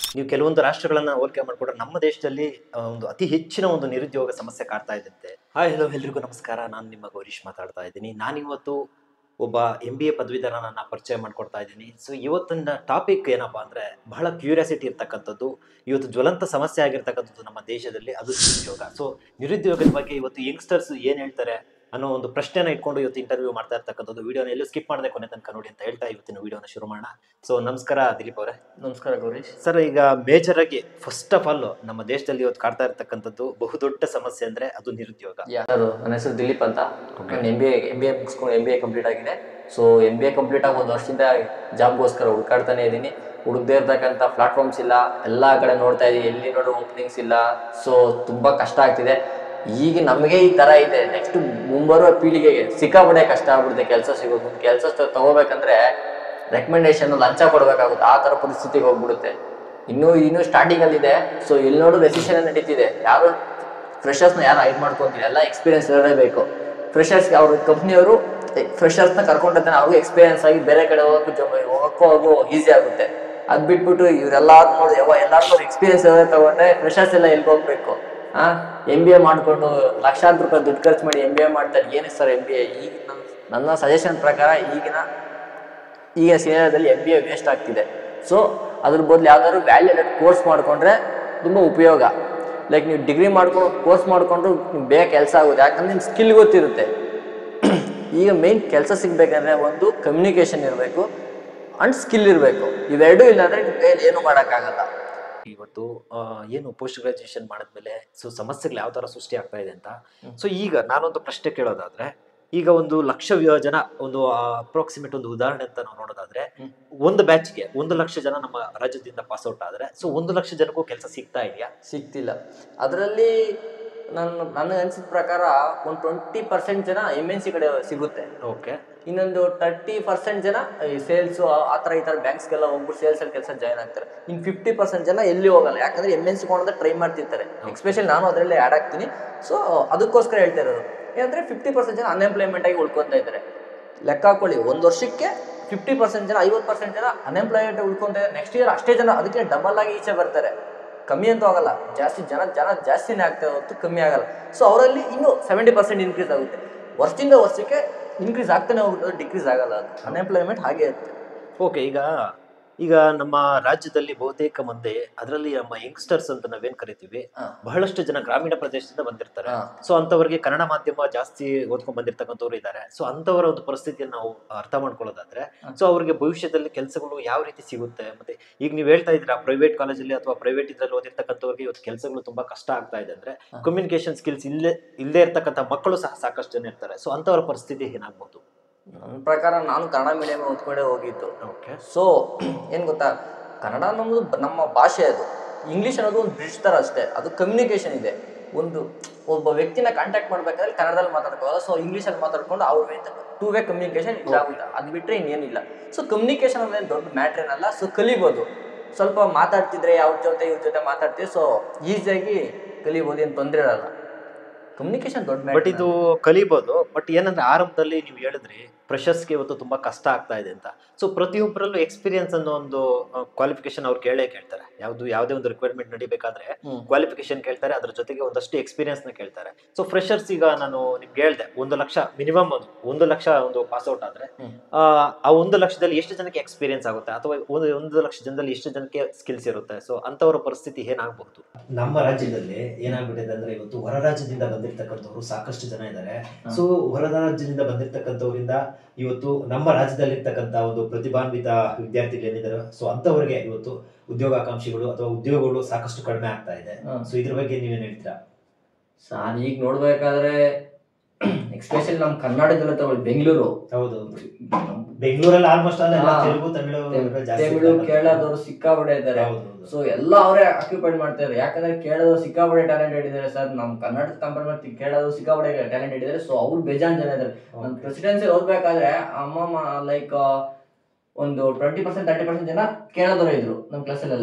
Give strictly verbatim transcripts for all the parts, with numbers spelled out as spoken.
ನೀವು ಕೆಲವೊಂದು ರಾಷ್ಟ್ರಗಳನ್ನ ಹೋಲಿಕೆ ಮಾಡಿಕೊಂಡ್ರೆ ನಮ್ಮ ದೇಶದಲ್ಲಿ ಆ, ಒಂದು ಅತಿ ಹೆಚ್ಚಿನ ಒಂದು ನಿರುದ್ಯೋಗ ಸಮಸ್ಯೆ ಕಾಡ್ತಾ ಇದ್ದಂತೆ. ಹಾಯ್ ಹಲೋ ಎಲ್ರಿಗೂ ನಮಸ್ಕಾರ, ನಾನು ನಿಮ್ಮ ಗೌರೀಶ್ ಮಾತಾಡ್ತಾ ಇದ್ದೀನಿ. ನಾನಿವತ್ತು ಒಬ್ಬ ಎಂ ಬಿ ಎ ಪದವೀಧರನನ್ನ ಪರಿಚಯ ಮಾಡ್ಕೊಡ್ತಾ ಇದ್ದೀನಿ. ಸೊ ಇವತ್ತಿನ ಟಾಪಿಕ್ ಏನಪ್ಪಾ ಅಂದ್ರೆ ಬಹಳ ಕ್ಯೂರಿಯಾಸಿಟಿ ಇರ್ತಕ್ಕಂಥದ್ದು, ಇವತ್ತು ಜ್ವಲಂತ ಸಮಸ್ಯೆ ಆಗಿರ್ತಕ್ಕಂಥದ್ದು ನಮ್ಮ ದೇಶದಲ್ಲಿ, ಅದು ನಿರುದ್ಯೋಗ. ಸೊ ನಿರುದ್ಯೋಗದ ಬಗ್ಗೆ ಇವತ್ತು ಯಂಗ್ಸ್ಟರ್ಸ್ ಏನ್ ಹೇಳ್ತಾರೆ ಅನ್ನೋ ಒಂದು ಪ್ರಶ್ನೆನ ಇಟ್ಕೊಂಡು ಇವತ್ತು ಇಂಟರ್ವ್ಯೂ ಮಾಡ್ತಾ ಇರ್ತಕ್ಕಂಥದ್ದು. ವಿಡಿಯೋನ ಎಲ್ಲೂ ಸ್ಕಿಪ್ ಮಾಡದೆ ಕೊನೆ ತನಕ ನೋಡಿ ಅಂತ ಹೇಳ್ತಾ ಇವತ್ತಿನ ವಿಡಿಯೋನ ಶುರು ಮಾಡೋಣ. ಸೊ ನಮಸ್ಕಾರ ದಿಲೀಪ್ ಅವರೇ. ನಮಸ್ಕಾರ ಗೌರೀಶ್ ಸರ್, ಈಗ ಮೇಜರ್ ಆಗಿ ಫಸ್ಟ್ ಆಫ್ ಆಲ್ ನಮ್ಮ ದೇಶದಲ್ಲಿ ಇವತ್ತು ಕಾಡ್ತಾ ಇರ್ತಕ್ಕಂಥದ್ದು ಬಹುದೊಡ್ಡ ಸಮಸ್ಯೆ ಅಂದ್ರೆ ಅದು ನಿರುದ್ಯೋಗ. ಯಾರು? ನನ್ನ ಹೆಸರು ದಿಲೀಪ್ ಅಂತ. ನಾನು M B A M B A ಮುಗಿಸ್ಕೊಂಡು ಎಂ ಬಿ ಎ ಕಂಪ್ಲೀಟ್ ಆಗಿದೆ. So M B A complete ಆಗಿ ಒಂದು ವರ್ಷದಿಂದ ಜಾಬ್ಗೋಸ್ಕರ ಹುಡುಕಾಡ್ತಾನೆ ಇದ್ದೀನಿ. ಹುಡುಗದೇ ಇರ್ತಕ್ಕಂಥ ಪ್ಲಾಟ್ಫಾರ್ಮ್ಸ್ ಇಲ್ಲ, ಎಲ್ಲ ಕಡೆ ನೋಡ್ತಾ ಇದ್ದೀನಿ, ಎಲ್ಲಿ ನೋಡೋ ಓಪನಿಂಗ್ಸ್ ಇಲ್ಲ. ಸೊ ತುಂಬಾ ಕಷ್ಟ ಆಗ್ತಿದೆ. ಈಗ ನಮಗೆ ಈ ತರ ಇದೆ, ನೆಕ್ಸ್ಟ್ ಮುಂಬರುವ ಪೀಳಿಗೆಗೆ ಸಿಕ್ಕಾಪಟ್ಟೆ ಕಷ್ಟ ಆಗ್ಬಿಡುತ್ತೆ ಕೆಲಸ ಸಿಗೋದು. ಕೆಲಸ ತಗೋಬೇಕಂದ್ರೆ ರೆಕಮೆಂಡೇಶನ್ ಲಂಚ ಕೊಡ್ಬೇಕಾಗುತ್ತೆ, ಆ ತರ ಪರಿಸ್ಥಿತಿಗೆ ಹೋಗ್ಬಿಡುತ್ತೆ. ಇನ್ನೂ ಇನ್ನೂ ಸ್ಟಾರ್ಟಿಂಗ್ ಅಲ್ಲಿ ಇದೆ. ಸೊ ಇಲ್ಲಿ ನೋಡು ರೆಸಿಷನ್ ನಡೀತಿದೆ. ಯಾರು ಫ್ರೆಶರ್ಸ್ನ ಯಾರು ಹೈರ್ ಮಾಡ್ಕೊಂತಿಲ್ಲ, ಎಲ್ಲ ಎಕ್ಸ್ಪೀರಿಯನ್ಸ್ ಇರಲೇಬೇಕು. ಫ್ರೆಶರ್ಸ್ ಅವ್ರ ಕಂಪ್ನಿಯವರು ಫ್ರೆಶರ್ಸ್ನ ಕರ್ಕೊಂಡಿರ್ತಾನೆ, ಅವ್ರಿಗೂ ಎಕ್ಸ್ಪೀರಿಯನ್ಸ್ ಆಗಿ ಬೇರೆ ಕಡೆ ಹೋಗೋಕ್ಕೂ ಹೋಗೋಕ್ಕೂ ಹಾಗೂ ಈಸಿ ಆಗುತ್ತೆ. ಅದ್ ಬಿಟ್ಬಿಟ್ಟು ಇವರೆಲ್ಲ ನೋಡಿ ಎಲ್ಲಾರ್ಗೂ ಎಕ್ಸ್ಪೀರಿಯನ್ಸ್ ತಗೊಂಡ್ರೆ ಫ್ರೆಶರ್ಸ್ ಎಲ್ಲ ಎಲ್ಲಿ ಹೋಗ್ಬೇಕು? ಆ ಎಂ ಬಿ ಎ ಮಾಡ್ಕೊಂಡು ಲಕ್ಷಾಂತರ ರೂಪಾಯಿ ದುಡ್ಡು ಖರ್ಚು ಮಾಡಿ ಎಂ ಬಿ ಎ ಮಾಡ್ತಾರೆ. ಏನೇ ಸರ್ ಎಂ ಬಿ ಎ? ಈಗ ನನ್ನ ಸಜೆಷನ್ ಪ್ರಕಾರ ಈಗಿನ ಈಗ ಸಿನಿಮಾದಲ್ಲಿ ಎಂ ಬಿ ಎ ವೇಸ್ಟ್ ಆಗ್ತಿದೆ. ಸೊ ಅದ್ರ ಬದಲು ಯಾವ್ದಾದ್ರು ವ್ಯಾಲ್ಯೂಡ್ ಕೋರ್ಸ್ ಮಾಡ್ಕೊಂಡ್ರೆ ತುಂಬ ಉಪಯೋಗ. ಲೈಕ್ ನೀವು ಡಿಗ್ರಿ ಮಾಡ್ಕೊಂಡು ಕೋರ್ಸ್ ಮಾಡ್ಕೊಂಡ್ರು ನಿಮ್ಗೆ ಬೇಗ ಕೆಲಸ ಆಗುತ್ತೆ, ಯಾಕಂದ್ರೆ ನಿಮ್ಗೆ ಸ್ಕಿಲ್ ಗೊತ್ತಿರುತ್ತೆ. ಈಗ ಮೇನ್ ಕೆಲಸ ಸಿಗ್ಬೇಕಂದ್ರೆ ಒಂದು ಕಮ್ಯುನಿಕೇಶನ್ ಇರಬೇಕು ಅಂಡ್ ಸ್ಕಿಲ್ ಇರಬೇಕು. ಇವೆರಡೂ ಇಲ್ಲ ಅಂದ್ರೆ ನಿಮ್ಮ ಕೈಯಲ್ಲಿ ಏನು ಮಾಡೋಕ್ಕಾಗಲ್ಲ. ಇವತ್ತು ಏನು ಪೋಸ್ಟ್ ಗ್ರಾಜುಯೇಷನ್ ಮಾಡಿದ್ಮೇಲೆ ಸೊ ಸಮಸ್ಯೆಗಳು ಯಾವ ತರ ಸೃಷ್ಟಿ ಆಗ್ತಾ ಇದೆ ಅಂತ. ಸೊ ಈಗ ನಾನೊಂದು ಪ್ರಶ್ನೆ ಕೇಳೋದಾದ್ರೆ, ಈಗ ಒಂದು ಲಕ್ಷ ಜನ ಒಂದು ಅಪ್ರಾಕ್ಸಿಮೇಟ್ ಒಂದು ಉದಾಹರಣೆ ಅಂತ ನಾವು ನೋಡೋದಾದ್ರೆ, ಒಂದು ಬ್ಯಾಚ್ಗೆ ಒಂದು ಲಕ್ಷ ಜನ ನಮ್ಮ ರಾಜ್ಯದಿಂದ ಪಾಸ್ ಔಟ್ ಆದ್ರೆ ಸೊ ಒಂದು ಲಕ್ಷ ಜನಕ್ಕೂ ಕೆಲಸ ಸಿಗ್ತಾ ಇದೆಯಾ? ಸಿಗ್ತಿಲ್ಲ. ಅದರಲ್ಲಿ ನನ್ನ ನನಗೆ ಅನ್ಸಿದ ಪ್ರಕಾರ ಒಂದು ಟ್ವೆಂಟಿ ಪರ್ಸೆಂಟ್ ಜನ ಎಮ್ ಎನ್ ಸಿ ಕಡೆ ಸಿಗುತ್ತೆ. ಓಕೆ. ಇನ್ನೊಂದು ತರ್ಟಿ ಪರ್ಸೆಂಟ್ ಜನ ಈ ಸೇಲ್ಸು ಆ ಥರ ಈ ಥರ ಬ್ಯಾಂಕ್ಸ್ಗೆಲ್ಲ ಹೋಗ್ಬಿಟ್ಟು ಸೇಲ್ಸಲ್ಲಿ ಕೆಲಸ ಜಾಯ್ನ್ ಆಗ್ತಾರೆ. ಇನ್ನು ಫಿಫ್ಟಿ ಪರ್ಸೆಂಟ್ ಜನ ಎಲ್ಲಿ ಹೋಗಲ್ಲ, ಯಾಕಂದ್ರೆ ಎಮ್ ಎನ್ ಸಿ ಕೊಂಡ್ರೆ ಟ್ರೈ ಮಾಡ್ತಿರ್ತಾರೆ. ಎಕ್ಸ್ಪೆಷಲಿ ನಾನು ಅದರಲ್ಲಿ ಆ್ಯಡ್ ಆಗ್ತೀನಿ. ಸೊ ಅದಕ್ಕೋಸ್ಕರ ಹೇಳ್ತಾ ಇರೋದು ಏನಂದ್ರೆ ಫಿಫ್ಟಿ ಪರ್ಸೆಂಟ್ ಜನ ಅನ್ಎಂಪ್ಲಾಯ್ಮೆಂಟ್ ಆಗಿ ಉಳ್ಕೊತಾ ಇದ್ದಾರೆ. ಲೆಕ್ಕ ಹಾಕೊಳ್ಳಿ, ಒಂದು ವರ್ಷಕ್ಕೆ ಫಿಫ್ಟಿ ಪರ್ಸೆಂಟ್ ಜನ ಐವತ್ತು ಪರ್ಸೆಂಟ್ ಜನ ಅನ್ಎಂಪ್ಲಾಯ್ಮೆಂಟ್ ಉಳ್ಕೊತಾ ಇದ್ದಾರೆ. ನೆಕ್ಸ್ಟ್ ಇಯರ್ ಅಷ್ಟೇ ಜನ ಅದಕ್ಕೆ ಡಬಲ್ ಆಗಿ ಈಚೆ ಬರ್ತಾರೆ. ಕಮ್ಮಿ ಅಂತೂ ಆಗಲ್ಲ, ಜಾಸ್ತಿ ಜನ ಜನ ಜಾಸ್ತಿನೇ ಆಗ್ತದೆ ಹೊತ್ತು ಕಮ್ಮಿ ಆಗಲ್ಲ. ಸೊ ಅವರಲ್ಲಿ ಇನ್ನೂ ಸೆವೆಂಟಿ ಪರ್ಸೆಂಟ್ ಇನ್ಕ್ರೀಸ್ ಆಗುತ್ತೆ. ವರ್ಷದಿಂದ ವರ್ಷಕ್ಕೆ ಇನ್ಕ್ರೀಸ್ ಆಗ್ತಾನೆ ಹೋಗುತ್ತೆ, ಡಿಕ್ರೀಸ್ ಆಗಲ್ಲ. ಅದು ಅನ್ಎಂಪ್ಲಾಯ್ಮೆಂಟ್ ಹಾಗೆ ಇರುತ್ತೆ. ಓಕೆ. ಈಗ ಈಗ ನಮ್ಮ ರಾಜ್ಯದಲ್ಲಿ ಬಹುತೇಕ ಮಂದಿ, ಅದರಲ್ಲಿ ನಮ್ಮ ಯಂಗ್ಸ್ಟರ್ಸ್ ಅಂತ ನಾವೇನ್ ಕರಿತೀವಿ, ಬಹಳಷ್ಟು ಜನ ಗ್ರಾಮೀಣ ಪ್ರದೇಶದಿಂದ ಬಂದಿರ್ತಾರೆ. ಸೊ ಅಂತವರಿಗೆ ಕನ್ನಡ ಮಾಧ್ಯಮ ಜಾಸ್ತಿ ಓದ್ಕೊಂಡ್ ಬಂದಿರ್ತಕ್ಕಂಥವ್ರು ಇದ್ದಾರೆ. ಸೊ ಅಂತವರ ಒಂದು ಪರಿಸ್ಥಿತಿಯನ್ನು ನಾವು ಅರ್ಥ ಮಾಡ್ಕೊಳ್ಳೋದಾದ್ರೆ, ಸೊ ಅವ್ರಿಗೆ ಭವಿಷ್ಯದಲ್ಲಿ ಕೆಲಸಗಳು ಯಾವ ರೀತಿ ಸಿಗುತ್ತೆ? ಮತ್ತೆ ಈಗ ನೀವು ಹೇಳ್ತಾ ಇದ್ದೀರಾ ಪ್ರೈವೇಟ್ ಕಾಲೇಜಲ್ಲಿ ಅಥವಾ ಪ್ರೈವೇಟ್ ಇದ್ರಲ್ಲಿ ಓದಿರ್ತಕ್ಕಂಥವ್ರಿಗೆ ಇವತ್ತು ಕೆಲಸಗಳು ತುಂಬಾ ಕಷ್ಟ ಆಗ್ತಾ ಇದೆ ಅಂದ್ರೆ, ಕಮ್ಯುನಿಕೇಶನ್ ಸ್ಕಿಲ್ಸ್ ಇಲ್ಲೇ ಇಲ್ಲೇ ಇರ್ತಕ್ಕಂಥ ಮಕ್ಕಳು ಸಹ ಸಾಕಷ್ಟು ಜನ ಇರ್ತಾರೆ. ಸೊ ಅಂತವರ ಪರಿಸ್ಥಿತಿ ಏನಾಗ್ಬೋದು? ನನ್ನ ಪ್ರಕಾರ ನಾನು ಕನ್ನಡ ಮೀಡಿಯಂ ಓದ್ಕೊಂಡೇ ಹೋಗಿದ್ದು. ಓಕೆ. ಸೊ ಏನು ಗೊತ್ತಾ, ಕನ್ನಡ ನಮ್ಮದು ನಮ್ಮ ಭಾಷೆ, ಅದು ಇಂಗ್ಲೀಷ್ ಅನ್ನೋದು ಒಂದು ಬ್ರಿಡ್ಜ್ ಥರ ಅಷ್ಟೇ. ಅದು ಕಮ್ಯುನಿಕೇಶನ್ ಇದೆ. ಒಂದು ಒಬ್ಬ ವ್ಯಕ್ತಿನ ಕಾಂಟ್ಯಾಕ್ಟ್ ಮಾಡ್ಬೇಕಾದ್ರೆ ಕನ್ನಡದಲ್ಲಿ ಮಾತಾಡ್ಕೋಲ್ಲ, ಸೊ ಇಂಗ್ಲೀಷಲ್ಲಿ ಮಾತಾಡ್ಕೊಂಡು ಅವ್ರ ಟೂ ವೇ ಕಮ್ಯುನಿಕೇಶನ್ ಇದಾಗುತ್ತೆ. ಅದು ಬಿಟ್ಟರೆ ಇನ್ನೇನಿಲ್ಲ. ಸೊ ಕಮ್ಯುನಿಕೇಶನ್ ಅಂದ್ರೆ ದೊಡ್ಡ ಮ್ಯಾಟ್ರ್ ಏನಲ್ಲ. ಸೊ ಕಲಿಬೋದು. ಸ್ವಲ್ಪ ಮಾತಾಡ್ತಿದ್ರೆ ಅವ್ರ ಜೊತೆ ಇವ್ರ ಜೊತೆ ಮಾತಾಡ್ತೀವಿ, ಸೊ ಈಸಿಯಾಗಿ ಕಲಿಬೋದು, ಏನು ತೊಂದರೆ ಇರಲ್ಲ. ಕಮ್ಯುನಿಕೇಶನ್ ದೊಡ್ಡ ಮ್ಯಾಟ್ರ್. ಬಟ್ ಇದು ಕಲಿಬಹುದು. ಬಟ್ ಏನಂದ್ರೆ ಆರಂಭದಲ್ಲಿ ನೀವು ಹೇಳಿದ್ರಿ ಫ್ರೆಶರ್ಸ್ಗೆ ಇವತ್ತು ತುಂಬಾ ಕಷ್ಟ ಆಗ್ತಾ ಇದೆ ಅಂತ. ಸೊ ಪ್ರತಿಯೊಬ್ಬರಲ್ಲೂ ಎಕ್ಸ್ಪೀರಿಯನ್ಸ್ ಅನ್ನೋ ಒಂದು ಕ್ವಾಲಿಫಿಕೇಶನ್ ಅವ್ರು ಕೇಳೇ ಕೇಳ್ತಾರೆ. ಯಾವ್ದು ಯಾವುದೇ ಒಂದು ರಿಕ್ವೈರ್ಮೆಂಟ್ ನಡಿಬೇಕಾದ್ರೆ ಕ್ವಾಲಿಫಿಕೇಶನ್ ಕೇಳ್ತಾರೆ, ಅದ್ರ ಜೊತೆಗೆ ಒಂದಷ್ಟು ಎಕ್ಸ್ಪೀರಿಯನ್ಸ್ ನ ಕೇಳ್ತಾರೆ. ಸೊ ಫ್ರೆಶರ್ಸ್ ಈಗ ನಾನು ನಿಮ್ಗೆ ಹೇಳ್ದೆ, ಒಂದು ಲಕ್ಷ ಮಿನಿಮಮ್ ಒಂದು ಒಂದು ಲಕ್ಷ ಒಂದು ಪಾಸ್ ಔಟ್ ಆದ್ರೆ ಆ ಒಂದು ಲಕ್ಷದಲ್ಲಿ ಎಷ್ಟು ಜನಕ್ಕೆ ಎಕ್ಸ್ಪೀರಿಯನ್ಸ್ ಆಗುತ್ತೆ, ಅಥವಾ ಒಂದು ಒಂದು ಲಕ್ಷ ಜನದಲ್ಲಿ ಎಷ್ಟು ಜನಕ್ಕೆ ಸ್ಕಿಲ್ಸ್ ಇರುತ್ತೆ? ಸೊ ಅಂತವರ ಪರಿಸ್ಥಿತಿ ಏನಾಗಬಹುದು? ನಮ್ಮ ರಾಜ್ಯದಲ್ಲಿ ಏನಾಗ್ಬಿಟ್ಟಿದೆ ಅಂದ್ರೆ, ಇವತ್ತು ಹೊರ ರಾಜ್ಯದಿಂದ ಬಂದಿರತಕ್ಕಂಥವ್ರು ಸಾಕಷ್ಟು ಜನ ಇದ್ದಾರೆ. ಸೊ ಹೊರ ರಾಜ್ಯದಿಂದ ಬಂದಿರತಕ್ಕಂಥವರಿಂದ ಇವತ್ತು ನಮ್ಮ ರಾಜ್ಯದಲ್ಲಿರ್ತಕ್ಕಂಥ ಒಂದು ಪ್ರತಿಭಾನ್ವಿತ ವಿದ್ಯಾರ್ಥಿಗಳು ಏನಿದ್ದಾರೆ, ಸೊ ಅಂತವರಿಗೆ ಇವತ್ತು ಉದ್ಯೋಗಾಕಾಂಕ್ಷಿಗಳು ಅಥವಾ ಉದ್ಯೋಗಗಳು ಸಾಕಷ್ಟು ಕಡಿಮೆ ಆಗ್ತಾ ಇದೆ. ಸೊ ಇದ್ರ ಬಗ್ಗೆ ನೀವೇನ್ ಹೇಳ್ತೀರಾ? ಸರ್ ಈಗ ನೋಡ್ಬೇಕಾದ್ರೆ ಎಕ್ಸ್ಪೆಷಲಿ ನಮ್ ಕರ್ನಾಟಕದಲ್ಲಿ ತಗೊಳ್ಳಿ, ಬೆಂಗಳೂರು. ಹೌದು, ಬೆಂಗಳೂರಲ್ಲಿ ಆಲ್ಮೋಸ್ಟ್ ತೆಲುಗು ತಮಿಳು ತಮಿಳು ಕೇರಳದವರು ಸಿಕ್ಕಾಪಟ್ಟೆ ಇದ್ದಾರೆ. ಸೊ ಎಲ್ಲ ಅವರೇ ಆಕ್ಯುಪೈಡ್ ಮಾಡ್ತಾರೆ. ಯಾಕಂದ್ರೆ ಕೇರಳದವ್ರು ಸಿಕ್ಕಾಪಟ್ಟೆ ಟ್ಯಾಲೆಂಟೆಡ್ ಇದ್ದಾರೆ ಸರ್. ನಮ್ ಕರ್ನಾಟಕ ಕಂಪೇರ್ ಮಾಡ್ತೀವಿ, ಕೇರಳದವ್ರು ಸಿಕ್ಕಾಪಟ್ಟೆ ಟ್ಯಾಲೆಂಟೆಡ್ ಇದ್ದಾರೆ. ಸೊ ಅವ್ರು ಬೇಜಾನ್ ಜನ ಇದ್ದಾರೆ. ನಮ್ ಪ್ರೆಸಿಡೆನ್ಸಿ ಓದ್ಬೇಕಾದ್ರೆ ಅಮ್ಮಮ್ಮ ಲೈಕ್ ಒಂದು ಟ್ವೆಂಟಿ ಪರ್ಸೆಂಟ್ ತರ್ಟಿ ಪರ್ಸೆಂಟ್ ಜನ ಕೇರಳದವರೇ ಇದ್ರು ನಮ್ ಕ್ಲಾಸಲ್ಲೆಲ್ಲ.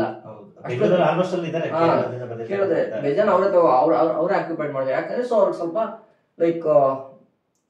ಕೇಳಿದ್ರೆ ಬೇಜಾನ್ ಅವ್ರೆ ತಗೋ ಅವ್ರ ಅವ್ರೇ ಆಕ್ಯುಪೈಡ್ ಮಾಡಿದ್ರು. ಯಾಕಂದ್ರೆ ಸೊ ಅವ್ರಿಗೆ ಸ್ವಲ್ಪ ಲೈಕ್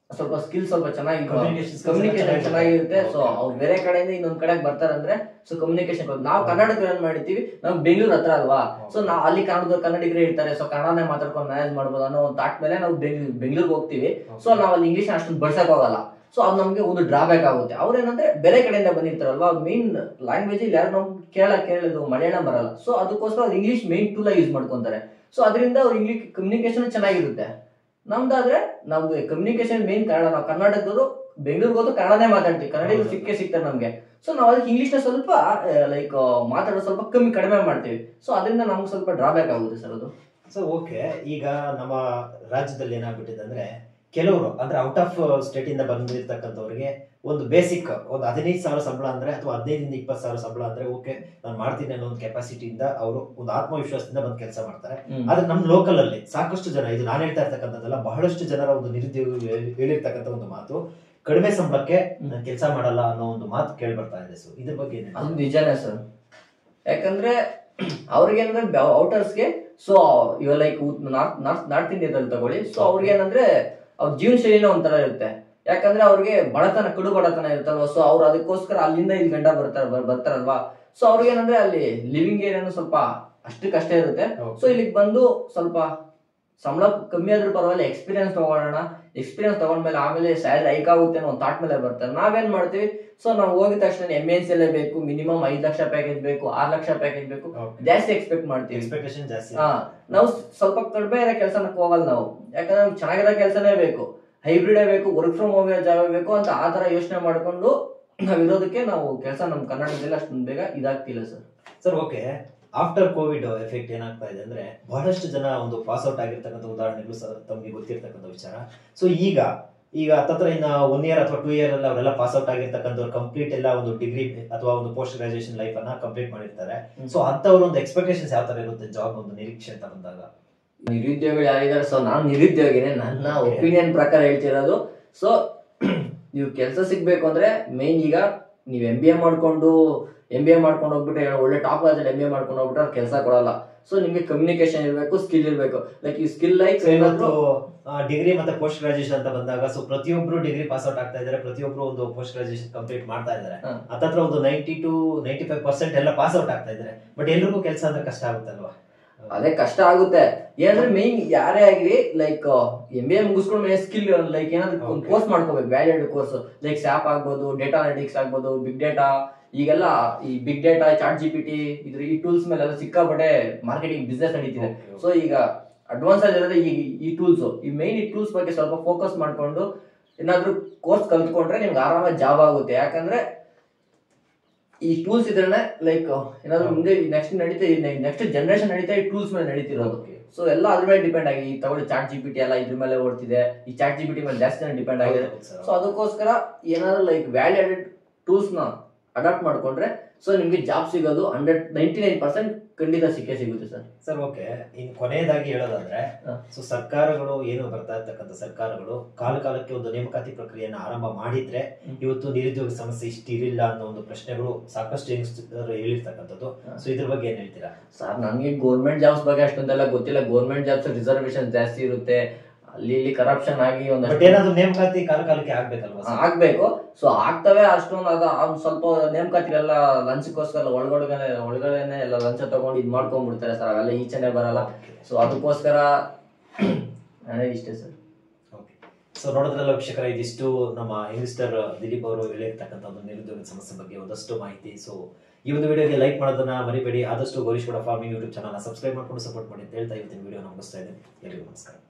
ಸ್ವಲ್ಪ ಸ್ಕಿಲ್ ಸ್ವಲ್ಪ ಚೆನ್ನಾಗಿ Communication skills ಕಮ್ಯುನಿಕೇಶನ್ ಚೆನ್ನಾಗಿ ಚೆನ್ನಾಗಿರುತ್ತೆ. So Okay. ಅವ್ರು ಬೇರೆ ಕಡೆಯಿಂದ ಇನ್ನೊಂದ್ ಕಡೆಗೆ ಬರ್ತಾರಂದ್ರೆ ಸೊ ಕಮ್ಯುನಿಕೇಶನ್ ನಾವು ಕನ್ನಡಕ್ಕೆ ರನ್ ಮಾಡಿರ್ತೀವಿ, ನಮ್ಗೆ ಬೆಂಗಳೂರು ಹತ್ರ ಅಲ್ವಾ, ಸೊ ನಾವು ಅಲ್ಲಿ ಕನ್ನಡದ ಕನ್ನಡಿಗರೇ ಇರ್ತಾರೆ, ಸೊ ಕನ್ನಡನೇ ಮಾತಾಡ್ಕೊಂಡು ಮ್ಯಾನೇಜ್ ಮಾಡ್ಬೋದು ಅನ್ನೋ ಒಂದು ಥಾಟ್ ಮೇಲೆ ನಾವು ಬೆಂಗಳೂರಿಗೆ ಹೋಗ್ತೀವಿ. ಸೊ ನಾವು ಅಲ್ಲಿ ಇಂಗ್ಲಿಷ್ ಅಷ್ಟೊಂದು ಬಳಸಕ್ ಹೋಗಲ್ಲ. ಸೊ ಅದು ನಮ್ಗೆ ಒಂದು ಡ್ರಾಬ್ಯಾಕ್ ಆಗುತ್ತೆ. ಅವ್ರೇನಂದ್ರೆ ಬೇರೆ ಕಡೆಯಿಂದ ಬಂದಿರ್ತಾರಲ್ವಾ, ಮೇನ್ ಲ್ಯಾಂಗ್ವೇಜ್ ಇಲ್ಲಿ ಯಾರು ನಮ್ಗೆ ಕೇಳ ಕೇಳೋದು ಮಲಯಾಳಂ ಬರಲ್ಲ. ಸೊ ಅದಕ್ಕೋಸ್ಕರ ಅವ್ರು ಇಂಗ್ಲಿಷ್ ಮೇನ್ ಟೂಲ್ ಯೂಸ್ ಮಾಡ್ಕೊಂತಾರೆ. ಸೊ ಅದರಿಂದ ಅವ್ರು ಇಂಗ್ಲಿಷ್ ಕಮ್ಯುನಿಕೇಶನ್ ಚೆನ್ನಾಗಿರುತ್ತೆ. ನಮ್ದಾದ್ರೆ ನಮ್ದು ಕಮ್ಯುನಿಕೇಶನ್ ಮೇನ್ ಕನ್ನಡ. ನಾವು ಕರ್ನಾಟಕದವರು ಬೆಂಗಳೂರಿಗೆ ಹೋದ್ರು ಕನ್ನಡನೇ ಮಾತಾಡ್ತೀವಿ, ಕನ್ನಡಿಗರು ಸಿಕ್ಕೇ ಸಿಗ್ತಾರೆ ನಮ್ಗೆ. ಸೊ ನಾವು ಅದಕ್ಕೆ ಇಂಗ್ಲಿಷ್ ನ ಸ್ವಲ್ಪ ಲೈಕ್ ಮಾತಾಡೋದು ಸ್ವಲ್ಪ ಕಮ್ಮಿ ಕಡಿಮೆ ಮಾಡ್ತೀವಿ. ಸೊ ಅದರಿಂದ ನಮ್ಗೆ ಸ್ವಲ್ಪ ಡ್ರಾಬ್ಯಾಕ್ ಆಗುತ್ತೆ ಸರ್ ಅದು. ಸೊ ಓಕೆ, ಈಗ ನಮ್ಮ ರಾಜ್ಯದಲ್ಲಿ ಏನಾಗ್ಬಿಟ್ಟಿದೆ ಅಂದ್ರೆ ಕೆಲವರು ಅಂದ್ರೆ ಔಟ್ ಆಫ್ ಸ್ಟೇಟ್ ಇಂದ ಬಂದಿರ್ತಕ್ಕಂಥವ್ರಿಗೆ ಒಂದು ಬೇಸಿಕ್ ಒಂದು ಹದಿನೈದು ಸಾವಿರ ಸಂಬಳ ಅಂದ್ರೆ ಅಥವಾ ಹದಿನೈದರಿಂದ ಇಪ್ಪತ್ತು ಸಾವಿರ ಸಂಬಳ ಅಂದ್ರೆ ಓಕೆ ನಾನು ಮಾಡ್ತೀನಿ ಅನ್ನೋ ಒಂದು ಕೆಪಾಸಿಟಿಯಿಂದ ಅವರು ಒಂದು ಆತ್ಮವಿಶ್ವಾಸದಿಂದ ಬಂದು ಕೆಲಸ ಮಾಡ್ತಾರೆ. ಆದ್ರೆ ನಮ್ಮ ಲೋಕಲ್ ಅಲ್ಲಿ ಸಾಕಷ್ಟು ಜನ, ಇದು ನಾನು ಹೇಳ್ತಾ ಇರ್ತಕ್ಕಂಥದ್ದಲ್ಲ, ಬಹಳಷ್ಟು ಜನರ ಒಂದು ನಿರುದ್ಯೋಗಿ ಹೇಳಿರ್ತಕ್ಕಂಥ ಒಂದು ಮಾತು, ಕಡಿಮೆ ಸಂಬಳಕ್ಕೆ ನಾನು ಕೆಲಸ ಮಾಡಲ್ಲ ಅನ್ನೋ ಒಂದು ಮಾತು ಕೇಳಿ ಬರ್ತಾ ಇದೆ. ಸೊ ಇದ್ರ ಬಗ್ಗೆ ಏನ್ ಅದು ನಿಜಾನೇ ಸರ್. ಯಾಕಂದ್ರೆ ಅವ್ರಿಗೆ ಅಂದ್ರೆ ಔಟರ್ಸ್ಗೆ ಸೊ ಇವ ಲೈಕ್ ನಾರ್ತ್ ನಾರ್ತ್ ನಾರ್ತ್ ಇಂಡಿಯಾದಲ್ಲಿ ತಗೊಳ್ಳಿ. ಸೊ ಅವ್ರಿಗೆ ಏನಂದ್ರೆ ಅವ್ರ ಜೀವನ ಶೈಲಿನ ಒಂಥರ ಇರುತ್ತೆ. ಯಾಕಂದ್ರೆ ಅವ್ರಿಗೆ ಬಡತನ ಕಡು ಬಡತನ ಇರುತ್ತಲ್ವಾ. ಸೊ ಅವ್ರು ಅದಕ್ಕೋಸ್ಕರ ಅಲ್ಲಿಂದ ಇಲ್ಲಿ ಗಂಡ ಬರ್ತಾರ ಬರ್ತಾರಲ್ವಾ. ಸೊ ಅವ್ರಿಗೆ ಏನಂದ್ರೆ ಅಲ್ಲಿ ಲಿವಿಂಗ್ ಏರಿಯಾನು ಸ್ವಲ್ಪ ಅಷ್ಟಕ್ಕಷ್ಟೇ ಇರುತ್ತೆ. ಸೊ ಇಲ್ಲಿಗೆ ಬಂದು ಸ್ವಲ್ಪ ಸಂಬಳ ಕಮ್ಮಿ ಆದ್ರೂ ಪರವಾಗಿಲ್ಲ, ಎಕ್ಸ್ಪೀರಿಯನ್ಸ್ ತಗೊಳ್ಳೋಣ, ಎಕ್ಸ್ಪೀರಿಯನ್ಸ್ ತಗೊಂಡ್ಮೇಲೆ ಆಮೇಲೆ ಸ್ಯಾಲರಿ ಹೈಕ್ ಆಗುತ್ತೆ ಅನ್ನೋ ಒಂದು ಥಾಟ್ ಮೇಲೆ ಬರ್ತಾರೆ. ನಾವೇನ್ ಮಾಡ್ತೀವಿ, ಸೊ ನಾವು ಹೋಗಿದ ತಕ್ಷಣ ಎಮ್ ಎನ್ ಸಿ ಎಲ್ಲೇ ಬೇಕು, ಮಿನಿಮಮ್ ಐದ್ ಲಕ್ಷ ಪ್ಯಾಕೇಜ್ ಬೇಕು, ಆರ್ ಲಕ್ಷ ಪ್ಯಾಕೇಜ್ ಬೇಕು, ಜಾಸ್ತಿ ಎಕ್ಸ್ಪೆಕ್ಟ್ ಮಾಡ್ತೀವಿ. ಎಕ್ಸ್ಪೆಕ್ಟೇಷನ್ ಜಾಸ್ತಿ. ಹಾ, ನಾವು ಸ್ವಲ್ಪ ಕಡಿಮೆ ಇರೋ ಕೆಲಸನಕ್ಕೆ ಹೋಗಲ್ಲ ನಾವು. ಯಾಕಂದ್ರೆ ನಮ್ಗೆ ಚೆನ್ನಾಗಿರೋ ಕೆಲಸನೇ ಬೇಕು, ಹೈಬ್ರಿಡೇ ಬೇಕು, ವರ್ಕ್ ಫ್ರಮ್ ಹೋಮ್ ಜಾಬ್ ಬೇಕು ಅಂತ ಆ ತರ ಯೋಚನೆ ಮಾಡ್ಕೊಂಡು ನಾವ್ ಇರೋದಕ್ಕೆ ನಾವು ಕೆಲಸ ನಮ್ ಕರ್ನಾಟಕದಲ್ಲಿ ಅಷ್ಟೊಂದು ಬೇಗ ಇದಾಗ್ತಿಲ್ಲ sir. Sir okay, after Covid effect ಏನಾಗ್ತಾ ಇದೆ ಅಂದ್ರೆ ಬಹಳಷ್ಟು ಜನ ಒಂದು ಪಾಸ್ ಔಟ್ ಆಗಿರ್ತಕ್ಕಂಥ ಉದಾಹರಣೆಗಳು ತಮಗೆ ಗೊತ್ತಿರ್ತಕ್ಕಂಥ ವಿಚಾರ. ಸೊ ಈಗ ಈಗ ಹತ್ತತ್ರ ಇನ್ನ ಒನ್ ಇಯರ್ ಅಥವಾ ಟೂ ಇಯರ್ ಅಲ್ಲಿ ಅವರೆಲ್ಲ ಪಾಸ್ ಔಟ್ ಆಗಿರ್ತಕ್ಕಂಥವ್ರು ಕಂಪ್ಲೀಟ್ ಎಲ್ಲ ಒಂದು ಡಿಗ್ರಿ ಅಥವಾ ಒಂದು ಪೋಸ್ಟ್ ಗ್ರಾಜುಯೇಷನ್ ಲೈಫ್ ಅನ್ನ ಕಂಪ್ಲೀಟ್ ಮಾಡಿರ್ತಾರೆ. ಸೊ ಅಂತವ್ರ ಒಂದು ಎಕ್ಸ್ಪೆಕ್ಟೇಷನ್ಸ್ ಯಾವ ತರ ಇರುತ್ತೆ ಜಾಬ್ ಒಂದು ನಿರೀಕ್ಷೆ ಅಂತ ಬಂದಾಗ? ನಿರುದ್ಯೋಗಿಗಳು ಯಾರಿದ್ದಾರೆ, ಸೊ ನಾನು ನಿರುದ್ಯೋಗಿನೇ, ನನ್ನ ಒಪಿನಿಯನ್ ಪ್ರಕಾರ ಹೇಳ್ತಿರೋದು. ಸೊ ನೀವು ಕೆಲಸ ಸಿಗ್ಬೇಕು ಅಂದ್ರೆ ಮೇನ್ ಈಗ ನೀವು ಎಂ ಬಿ ಎ ಮಾಡ್ಕೊಂಡು ಎಂ ಬಿ ಎ ಮಾಡ್ಕೊಂಡು ಹೋಗ್ಬಿಟ್ಟು ಒಳ್ಳೆ ಟಾಪ್ ಕಾಲೇಜಲ್ಲಿ ಎಂ ಬಿ ಎ ಮಾಡ್ಕೊಂಡು ಹೋಗ್ಬಿಟ್ರೆ ಅವ್ರು ಕೆಲಸ ಕೊಡಲ್ಲ. ಸೊ ನಿಮ್ಗೆ ಕಮ್ಯುನಿಕೇಶನ್ ಇರಬೇಕು, ಸ್ಕಿಲ್ ಇರಬೇಕು. ಲೈಕ್ ಈ ಸ್ಕಿಲ್ ಲೈಕ್ ಡಿಗ್ರಿ ಮತ್ತೆ ಪೋಸ್ಟ್ ಗ್ರಾಜುಯೇಷನ್ ಅಂತ ಬಂದಾಗ ಸೊ ಪ್ರತಿಯೊಬ್ರು ಡಿಗ್ರಿ ಪಾಸ್ ಔಟ್ ಆಗ್ತಾ ಇದಾರೆ, ಪ್ರತಿಯೊಬ್ರು ಒಂದು ಪೋಸ್ಟ್ ಗ್ರಾಜುಯೇಷನ್ ಕಂಪ್ಲೀಟ್ ಮಾಡ್ತಾ ಇದಾರೆ. ಹತ್ತತ್ರ ಒಂದು ninety to ninety five percent ಎಲ್ಲ ಪಾಸ್ ಔಟ್ ಆಗ್ತಾ ಇದಾರೆ. ಬಟ್ ಎಲ್ರಿಗೂ ಕೆಲಸ ಅಂದ್ರೆ ಕಷ್ಟ ಆಗುತ್ತಲ್ವಾ? ಅದೇ ಕಷ್ಟ ಆಗುತ್ತೆ. ಏನಂದ್ರೆ ಮೇನ್ ಯಾರೇ ಆಗ್ಲಿ ಲೈಕ್ ಎಂ ಬಿ ಎ ಮುಗಿಸ್ಕೊಂಡ್ ಮೇಲೆ ಸ್ಕಿಲ್ ಲೈಕ್ ಏನಾದ್ರು ಒಂದು ಕೋರ್ಸ್ ಮಾಡ್ಕೋಬೇಕು, ವ್ಯಾಲ್ಯೂಡ್ ಕೋರ್ಸ್ ಲೈಕ್ ಸ್ಯಾಪ್ ಆಗ್ಬೋದು, ಡೇಟಾ ಅನಾಲಿಟಿಕ್ಸ್ ಆಗ್ಬೋದು, ಬಿಗ್ ಡೇಟಾ. ಈಗೆಲ್ಲ ಈ big data, chat G P T ಇದ್ರ ಈ ಟೂಲ್ಸ್ ಮೇಲೆ ಸಿಕ್ಕಾಪಟ್ಟೆ ಮಾರ್ಕೆಟಿಂಗ್ ಬಿಸ್ನೆಸ್ ನಡೀತಿದೆ. ಸೊ ಈಗ ಅಡ್ವಾನ್ಸ್ ಆಗಿರೋದ್ರೆ ಈ ಈ ಟೂಲ್ಸ್ ಈ ಮೈನ್ ಈ ಟೂಲ್ಸ್ ಬಗ್ಗೆ ಸ್ವಲ್ಪ ಫೋಕಸ್ ಮಾಡ್ಕೊಂಡು ಏನಾದ್ರು ಕೋರ್ಸ್ ಕಲ್ತ್ಕೊಂಡ್ರೆ ನಿಮ್ಗೆ ಆರಾಮಾಗಿ ಜಾಬ್ ಆಗುತ್ತೆ. ಯಾಕಂದ್ರೆ ಈ ಟೂಲ್ಸ್ ಇದ್ರೆ ಲೈಕ್ ಏನಾದ್ರು ಮುಂದೆ ನೆಕ್ಸ್ಟ್ ನಡೀತಾ ನೆಕ್ಸ್ಟ್ ಜನರೇಷನ್ ನಡೀತಾ ಈ ಟೂಲ್ಸ್ ಮೇಲೆ ನಡೀತಿರೋದು. ಸೊ ಎಲ್ಲ ಅದ್ರ ಮೇಲೆ ಡಿಪೆಂಡ್ ಆಗಿ ತಗೊಳ್ಳಿ ಚಾಟ್ ಜಿ ಪಿ ಟಿ ಎಲ್ಲ ಇದ್ರ ಮೇಲೆ ಓಡ್ತಿದೆ. ಈ ಚಾಟ್ ಜಿ ಪಿ ಟಿ ಮೇಲೆ ಜಾಸ್ತಿ ಜನ ಡಿಪೆಂಡ್ ಆಗಿದೆ. ಸೊ ಅದಕ್ಕೋಸ್ಕರ ಏನಾದ್ರು ಲೈಕ್ ವ್ಯಾಲ್ಯೂ ಆಡೆಡ್ ಟೂಲ್ಸ್ ನ ಅಡಾಪ್ಟ್ ಮಾಡ್ಕೊಂಡ್ರೆ ಸೊ ನಿಮ್ಗೆ ಜಾಬ್ ಸಿಗೋದು ಹಂಡ್ರೆಡ್ ನೈಂಟಿ ನೈನ್ ಪರ್ಸೆಂಟ್ ಖಂಡಿತ ಸಿಕ್ಕೇ ಸಿಗುತ್ತೆ ಸರ್. ಸರ್ ಓಕೆ, ಇನ್ ಕೊನೆಯದಾಗಿ ಹೇಳೋದಾದ್ರೆ ಸೊ ಸರ್ಕಾರಗಳು ಏನು ಬರ್ತಾ ಇರ್ತಕ್ಕಂಥ ಸರ್ಕಾರಗಳು ಕಾಲ ಕಾಲಕ್ಕೆ ಒಂದು ನೇಮಕಾತಿ ಪ್ರಕ್ರಿಯೆಯನ್ನು ಆರಂಭ ಮಾಡಿದ್ರೆ ಇವತ್ತು ನಿರುದ್ಯೋಗ ಸಮಸ್ಯೆ ಇಷ್ಟು ಇರಿಲ್ಲ ಅನ್ನೋ ಒಂದು ಪ್ರಶ್ನೆಗಳು ಸಾಕಷ್ಟು ಹೇಳಿರ್ತಕ್ಕಂಥದ್ದು. ಸೊ ಇದ್ರ ಬಗ್ಗೆ ಏನ್ ಹೇಳ್ತೀರಾ ಸರ್? ನನಗೆ ಗೌರ್ಮೆಂಟ್ ಜಾಬ್ಸ್ ಬಗ್ಗೆ ಅಷ್ಟೊಂದೆಲ್ಲ ಗೊತ್ತಿಲ್ಲ. ಗೌರ್ಮೆಂಟ್ ಜಾಬ್ಸ್ ರಿಸರ್ವೇಶನ್ ಜಾಸ್ತಿ ಇರುತ್ತೆ, ಅಲ್ಲಿ ಇಲ್ಲಿ ಕರಪ್ಷನ್ ಆಗಿ ಒಂದಷ್ಟು ಏನಾದ್ರು ನೇಮಕಾತಿ ಕಾಲ ಕಾಲಕ್ಕೆ ಆಗ್ಬೇಕಲ್ವಾ? ಆಗ್ಬೇಕು. ಸೊ ಆಗ್ತವೆ ಅಷ್ಟೊಂದು ಅದ ಸ್ವಲ್ಪ ನೇಮಕಾತಿಗೆಲ್ಲ ಲಂಚಕ್ಕೋಸ್ಕರ ಒಳಗಡೆ ಒಳಗಡೆನೆ ಎಲ್ಲ ಲಂಚ ತಗೊಂಡು ಇದ್ ಮಾಡ್ಕೊಂಡ್ಬಿಡ್ತಾರೆ ಸರ್. ಅವೆಲ್ಲ ಈಚೆನೆ ಬರಲ್ಲ. ಸೊ ಅದಕ್ಕೋಸ್ಕರ ನನಗೆ ಇಷ್ಟೇ ಸರ್. ಸೊ ನೋಡೋದ್ರಲ್ಲ ವೀಕ್ಷಕರ, ಇದಿಷ್ಟು ನಮ್ಮ ಇನ್ವೆಸ್ಟರ್ ದಿಲೀಪ್ ಅವರು ಹೇಳಿರ್ತಕ್ಕಂಥ ಒಂದು ನಿರುದ್ಯೋಗ ಸಮಸ್ಯೆ ಬಗ್ಗೆ ಒಂದಷ್ಟು ಮಾಹಿತಿ. ಸೊ ಈ ಒಂದು ವಿಡಿಯೋಗೆ ಲೈಕ್ ಮಾಡೋದನ್ನ ಮರಿಬೇಡಿ. ಆದಷ್ಟು Gowrish Gowda farming YouTube channel subscribe ಮಾಡ್ಕೊಂಡು ಸಪೋರ್ಟ್ ಮಾಡಿ ಅಂತ ಹೇಳ್ತಾ ಇವತ್ತಿನ ವಿಡಿಯೋ ಮುಗಿಸ್ತಾ ಇದ್ದೀನಿ. ಎಲ್ಲರಿಗೂ ನಮಸ್ಕಾರ.